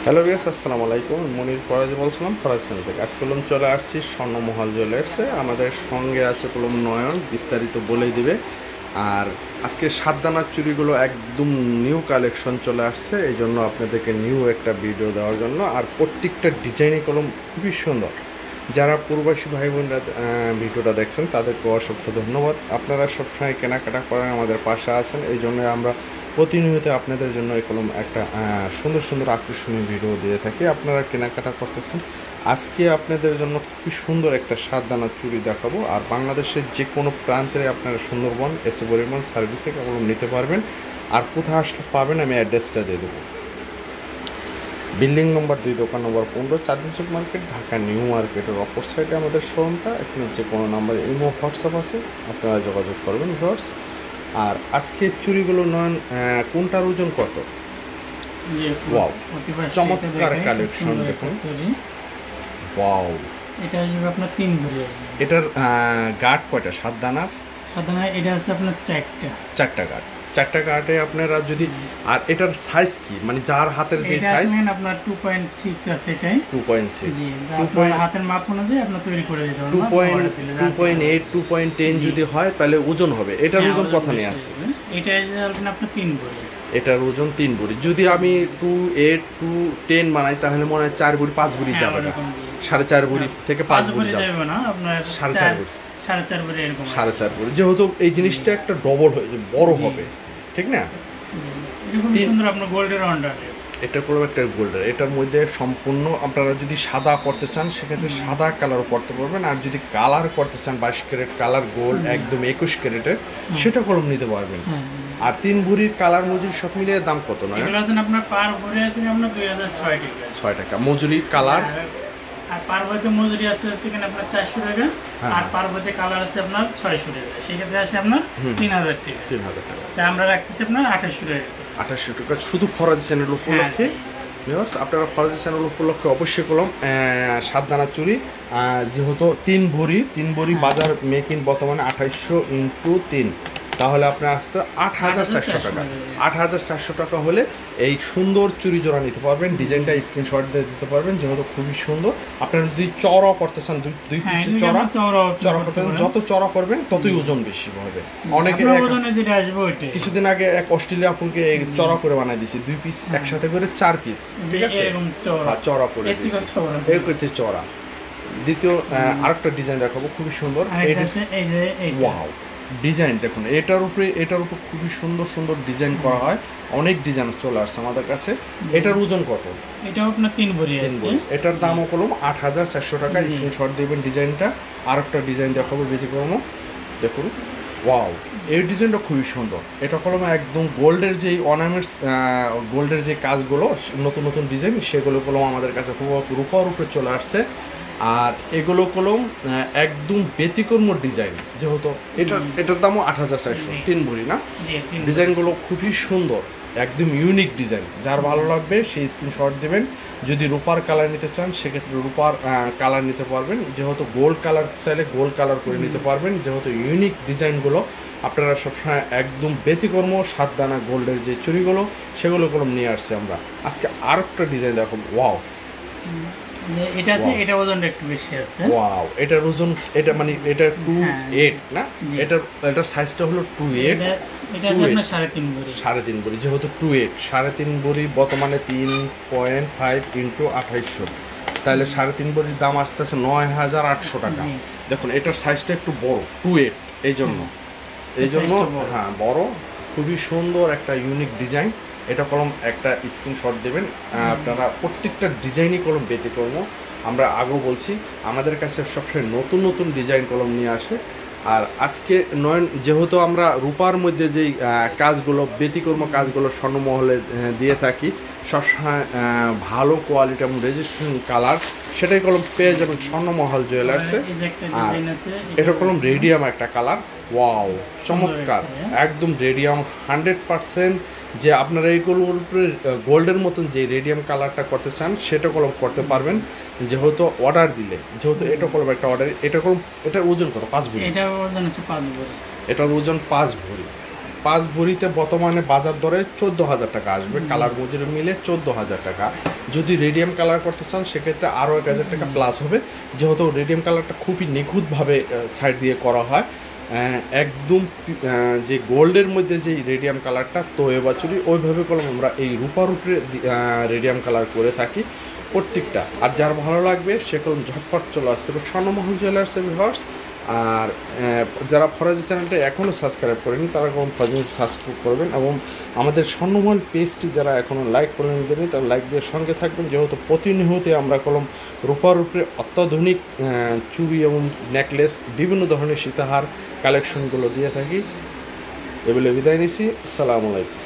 Hello viewers, আসসালামু আলাইকুম। মনির ফরাজ বলছিলাম, ফরাজ চ্যানেল থেকে। আজ কলম চলে আসছি স্বর্ণমহল জুয়েলার্সে। আমাদের সঙ্গে আছে কলম নয়ন, বিস্তারিত বলেই দিবে। আর আজকে সাতদানার চুড়িগুলো একদম নিউ কালেকশন চলে আসছে, এই জন্য আপনাদেরকে নিউ একটা ভিডিও দেওয়ার জন্য। আর প্রত্যেকটা ডিজাইনই কলম খুবই সুন্দর। যারা প্রবাসী ভাই বোনরা ভিডিওটা দেখছেন তাদেরকে অসংখ্য ধন্যবাদ। আপনারা সবসময় কেনাকাটা করেন, আমাদের পাশে আছেন, এই জন্য আমরা প্রতিনিয়ত আপনাদের জন্য এই কলম একটা সুন্দর সুন্দর আকর্ষণীয় ভিডিও দিয়ে থাকি। আপনারা কেনাকাটা করতেছেন। আজকে আপনাদের জন্য খুবই সুন্দর একটা সাতদানা চুড়ি দেখাবো। আর বাংলাদেশের যে কোনো প্রান্তে আপনারা সুন্দরবন এসে পরিমাণ সার্ভিসে কলম নিতে পারবেন। আর কোথায় আসলে পাবেন আমি অ্যাড্রেসটা দিয়ে দেবো। বিল্ডিং নম্বর 2, দোকান number 15, Chandni Chowk market, Dhaka new মার্কেটের অপর সাইডে আমাদের শোরুমটা। এখানে যে কোনো নাম্বারে ইমো হোয়াটসঅ্যাপ আছে, আপনারা যোগাযোগ করবেন ভিউয়ার্স। আর আজকে চুড়িগুলো নন, কোনটার ওজন কত? ওয়াও, চমৎকার কালেকশন দেখুন। ওয়াও, এটা আসবে আপনার 3 ভরি। এটার গার্ড কয়টা? সাতদানার সাধারণত এটা আছে আপনার 4টা গার্ড। 4টা গার্ডে আপনারা যদি, আর এটার সাইজ কি, মানে যার হাতের যে সাইজ আপনার 2.6 আছে, এটাই 2.6, আপনার হাতের মাপ অনুযায়ী আপনি তৈরি করে দিতে পারবেন। 2.8, 2.10 যদি হয় তাহলে ওজন হবে। এটার ওজন কত নিয়ে আছে? এটা আসবে আপনার 3 ভরি। এটার ওজন 3 ভরি। যদি আমি 2.8, 2.10 বানাই তাহলে মনে হয় 4 ভরি 5 ভরি যাবে না। 4.5 ভরি থেকে 5 ভরি যাবে না, আপনার 4.5 ভরি, 4.5 ভরি এরকম। 4.5 ভরি, যেহেতু এই জিনিসটা একটা ডবল হয়ে যাবে, বড় হবে, ঠিক না? এরকম সুন্দর আপনার গোল্ডের অন্ডার। এটা পুরো একটা গোল্ডের। এটার মধ্যে সম্পূর্ণ আপনারা যদি সাদা করতে চান সেক্ষেত্রে সাদা কালারও করতে পারবেন। আর যদি কালার করতে চান 22 ক্যারেট কালার গোল্ড, একদম 21 ক্যারেটের, সেটা কলম নিতে পারবেন। আর 3 ভরির কালার মজুরি সব মিলিয়ে দাম কত? নয় আপনার পার ভরি আছে আপনার 2006 টাকা। 6 টাকা মজুরি কালার। আর পার্বত্য মজুরি আছে সেখানে আপনার 400 টাকা। আর পার্বত্য কালার আছে আপনার 600 টাকা। সেক্ষেত্রে আসে আপনার 3000 টাকা। 3000 টাকা। তাই আমরা রাখতেছি আপনার 2800 টাকা। 2800 টাকা শুধু ফরাজ চ্যানেল উপলক্ষে। ভিউয়ার্স, আপনারা ফরাজ চ্যানেল উপলক্ষে অবশ্যই কলম সাতদানা চুড়ি, যেহেতু 3 ভরি বাজার মেকিং বর্তমানে 2800 × 3, তাহলে আপনার আসতে 8400 টাকা। 8400 টাকা হলে এই সুন্দর চুড়ি জোড়া নিতে পারবেন। ডিজাইনটা স্ক্রিনশট দিয়ে দিতে পারবেন, যেহেতু খুবই সুন্দর। আপনারা যদি চড়া করতে চান, দুই পিসে চড়া করতে চান, যত চড়া করবেন ততই ওজন বেশি হবে। অনেকে কিছুদিন আগে এক অস্ট্রেলিয়া আপুকে চড়া করে বানাই দিয়েছি, 2 পিস একসাথে করে 4 পিস, ঠিক আছে, চড়া করে দিয়েছি, এই করতে চড়া। দ্বিতীয় আরেকটা ডিজাইন দেখাবো, খুবই সুন্দর। ওয়াও, ডিজাইন দেখুন। এটার উপর খুবই সুন্দর সুন্দর ডিজাইন করা হয়। অনেক ডিজাইন চলে আসছে আমাদের কাছে। এটার ওজন কত? এটাও আপনার 3 ভরি আছে। এটার দামও কলম 8400 টাকা। স্ক্রিনশট দিবেন ডিজাইনটা। আরেকটা ডিজাইন দেখাবো ব্যতিক্রম, দেখুন। ওয়াও, এই ডিজাইনটা খুবই সুন্দর। এটা কলম একদম গোল্ডের যেই অর্নামেন্টস, গোল্ডের যে কাজগুলো, নতুন নতুন ডিজাইন, সেগুলো কলম আমাদের কাছে খুব রূপার উপরে চলে আসছে। আর এগুলো কলম একদম ব্যতিক্রম ডিজাইন, যেহেতু এটার দামও 8400, 3 ভরি না। ডিজাইনগুলো খুবই সুন্দর, একদম ইউনিক ডিজাইন। যার ভালো লাগবে সেই স্ক্রিনশট দেবেন। যদি রূপার কালার নিতে চান সেক্ষেত্রে রূপার কালার নিতে পারবেন, যেহেতু গোল্ড কালার চাইলে গোল্ড কালার করে নিতে পারবেন। যেহেতু ইউনিক ডিজাইনগুলো আপনারা সবসময় একদম ব্যতিক্রম সাতদানা গোল্ডের যে চুড়িগুলো, সেগুলো কলম নিয়ে আসছি আমরা। আজকে আরেকটা ডিজাইন দেখো। ওয়াও, এটা আছে, এটা ওজনটা একটু বেশি আছে। ওয়াও, এটার ওজন, এটা মানে এটা 2.8 না, এটার সাইজটা হলো 2.8। এটা আপনার 3.5 ভরি। 3.5 ভরি, যেহেতু 2.8, 3.5 ভরি বর্তমানে 3.5 × 2800, তাহলে 3.5 ভরির দাম আসতেছে 9800 টাকা। দেখুন, এটার সাইজটা একটু বড়, 2.8, এই জন্য হ্যাঁ বড়। খুবই সুন্দর একটা ইউনিক ডিজাইন। এটা কলম একটা স্ক্রিনশট দেবেন। আপনারা প্রত্যেকটা ডিজাইনই কলম ব্যতিক্রম। আমরা আগেও বলছি, আমাদের কাছে সবসময় নতুন নতুন ডিজাইন কলম নিয়ে আসে। আর আজকে যেহেতু আমরা রূপার মধ্যে যেই কাজগুলো, ব্যতিক্রম কাজগুলো স্বর্ণমহলে দিয়ে থাকি, সবসময় ভালো কোয়ালিটি এবং রেজিস্ট্রেশন কালার, সেটাই কলম পেয়ে যাবেন স্বর্ণমহল জুয়েলার্সে। আর এটা কলম রেডিয়াম একটা কালার। ওয়াও, চমৎকার, একদম রেডিয়াম 100%। যে আপনারা এইগুলোর উপরে গোল্ডের মতন যে রেডিয়াম কালারটা করতে চান সেটা কলম করতে পারবেন, যেহেতু অর্ডার দিলে। যেহেতু এটা কলম একটা অর্ডার, এটা কলম, এটার ওজন কত? 5 ভরি। এটার ওজন আছে 5 ভরি। এটার ওজন 5 ভরি। 5 ভরিতে বর্তমানে বাজার দরে 14,000 টাকা আসবে, কালার মজুরি মিলে 14,000 টাকা। যদি রেডিয়াম কালার করতে চান সেক্ষেত্রে আরও 1,000 টাকা প্লাস হবে, যেহেতু রেডিয়াম কালারটা খুবই নিখুঁতভাবে সাইড দিয়ে করা হয়। একদম যে গোল্ডের মধ্যে যে রেডিয়াম কালারটা তোয়ে বাছুরি ওইভাবে কলম আমরা এই রূপার উপরে রেডিয়াম কালার করে থাকি প্রত্যেকটা। আর যার ভালো লাগবে সে কলম ঝটপট চলে আসতে হবে স্বর্ণমহল জুয়েলার্স ভিউয়ার্স। আর যারা ফরাজি চ্যানেলটা এখনও সাবস্ক্রাইব করেনি তারা কলম ফরাজি সাবস্ক্রাইব করবেন, এবং আমাদের স্বর্ণমহল পেজটি যারা এখনও লাইক করে দেননি তারা লাইক দিয়ে সঙ্গে থাকবেন, যেহেতু প্রতিনিয়ত আমরা কলম রূপার উপরে অত্যাধুনিক চুড়ি এবং নেকলেস বিভিন্ন ধরনের সীতাহার কালেকশনগুলো দিয়ে থাকি। এগুলো বিদায় নিচ্ছি, আসসালামু আলাইকুম।